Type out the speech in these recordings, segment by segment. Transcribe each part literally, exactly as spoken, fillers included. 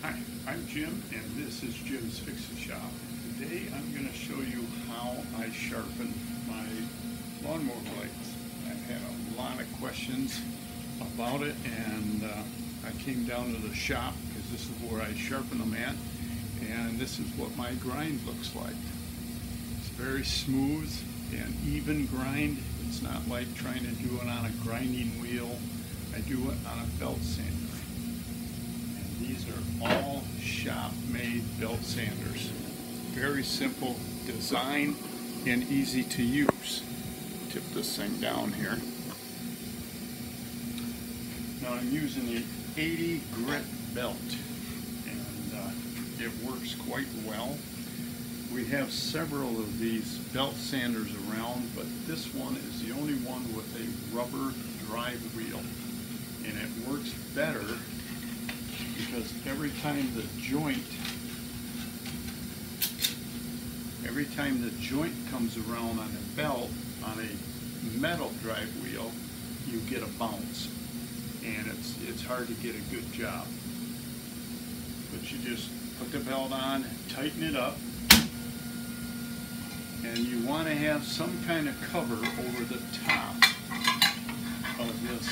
Hi, I'm Jim and this is Jim's Fix-It Shop. Today I'm going to show you how I sharpen my lawnmower blades. I've had a lot of questions about it, and uh, I came down to the shop because this is where I sharpen them at, and this is what my grind looks like. It's very smooth and even grind. It's not like trying to do it on a grinding wheel. I do it on a belt sander. These are all shop-made belt sanders. Very simple design and easy to use. Tip this thing down here. Now I'm using the eighty grit belt, and uh, it works quite well. We have several of these belt sanders around, but this one is the only one with a rubber drive wheel, and it works better because every time the joint, every time the joint comes around on a belt, on a metal drive wheel, you get a bounce, and it's it's hard to get a good job. But you just put the belt on, tighten it up, and you want to have some kind of cover over the top of this,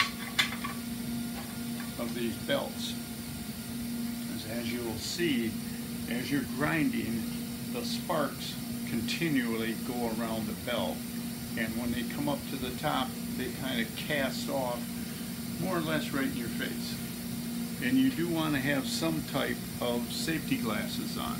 of these belts. As you will see, as you're grinding, the sparks continually go around the belt, and when they come up to the top, they kind of cast off more or less right in your face. And you do want to have some type of safety glasses on.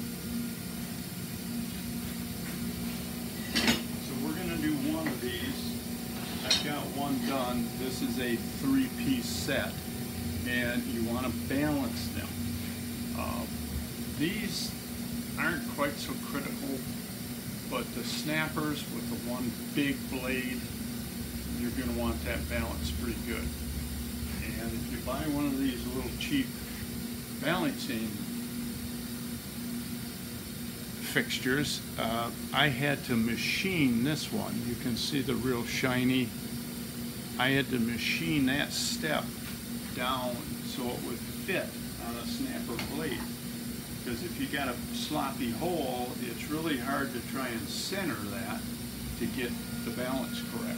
So we're going to do one of these. I've got one done. This is a three-piece set, and you want to balance them. Uh, these aren't quite so critical, but the snappers with the one big blade, you're going to want that balance pretty good. And if you buy one of these little cheap balancing fixtures, uh, I had to machine this one. You can see the real shiny. I had to machine that step down so it would fit on a snapper blade, because if you got a sloppy hole, it's really hard to try and center that to get the balance correct.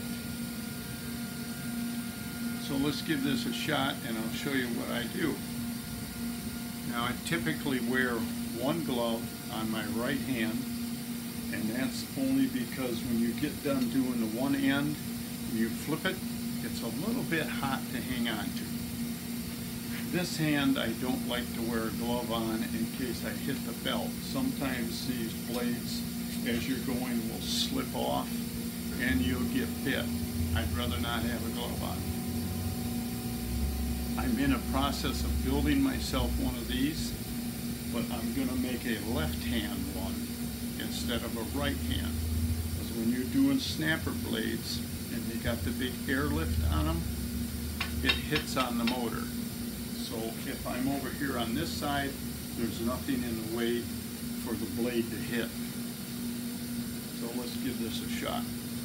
So let's give this a shot and I'll show you what I do. Now I typically wear one glove on my right hand, and that's only because when you get done doing the one end, when you flip it, it's a little bit hot to hang on to. This hand I don't like to wear a glove on in case I hit the belt. Sometimes these blades, as you're going, will slip off and you'll get bit. I'd rather not have a glove on. I'm in a process of building myself one of these, but I'm going to make a left hand one instead of a right hand. Because when you're doing snapper blades and they got the big airlift on them, it hits on the motor. So if I'm over here on this side, there's nothing in the way for the blade to hit. So let's give this a shot.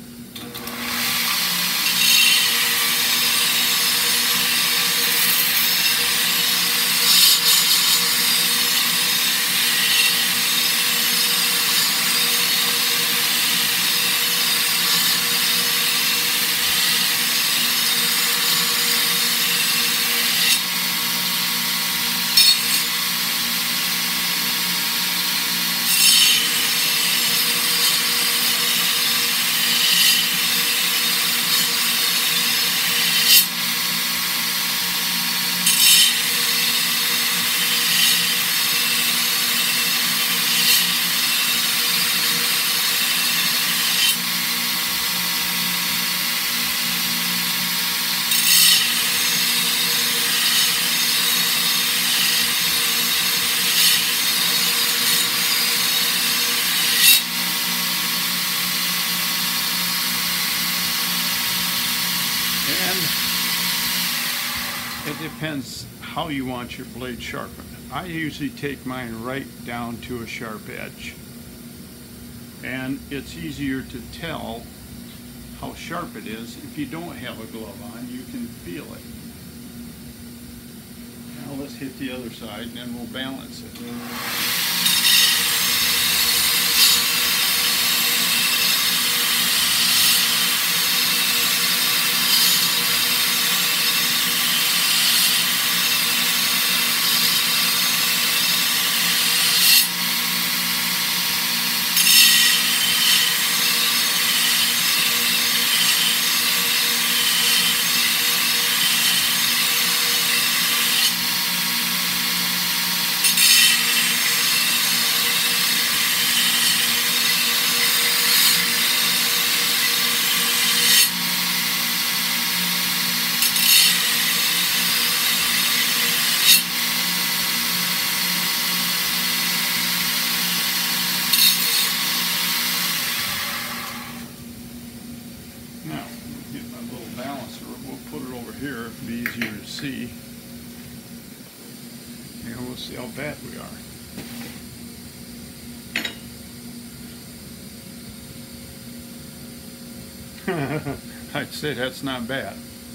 It depends how you want your blade sharpened. I usually take mine right down to a sharp edge, and it's easier to tell how sharp it is if you don't have a glove on. You can feel it. Now Now let's hit the other side and then we'll balance it. Now, we'll get my little balancer. We'll put it over here. It'll be easier to see. And we'll see how bad we are. I'd say that's not bad.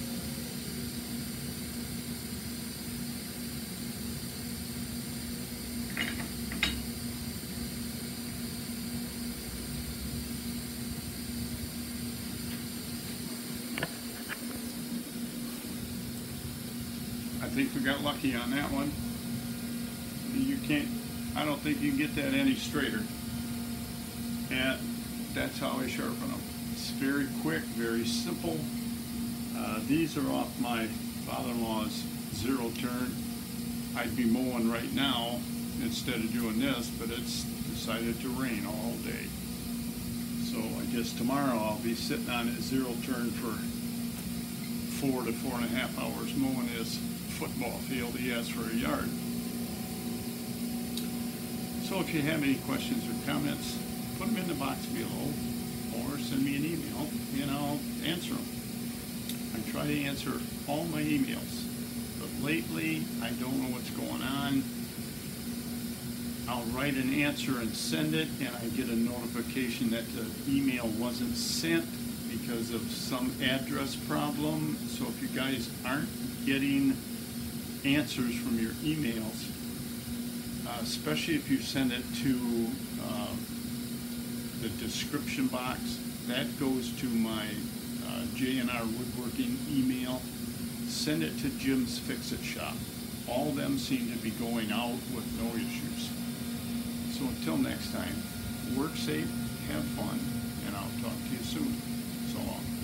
I think we got lucky on that one. You can't, I don't think you can get that any straighter. And that's how I sharpen them. It's very quick, very simple. Uh, these are off my father-in-law's zero turn. I'd be mowing right now instead of doing this, but it's decided to rain all day. So I guess tomorrow I'll be sitting on his zero turn for four to four and a half hours mowing his football field he has for a yard. So if you have any questions or comments, put them in the box below or send me an email and I'll answer them. I try to answer all my emails, but lately I don't know what's going on. I'll write an answer and send it, and I get a notification that the email wasn't sent because of some address problem. So if you guys aren't getting answers from your emails, uh, especially if you send it to uh, the description box, that goes to my uh, J and R Woodworking email. Send it to Jim's Fix-It Shop. All of them seem to be going out with no issues. So until next time, work safe, have fun, and I'll talk to you soon. So long.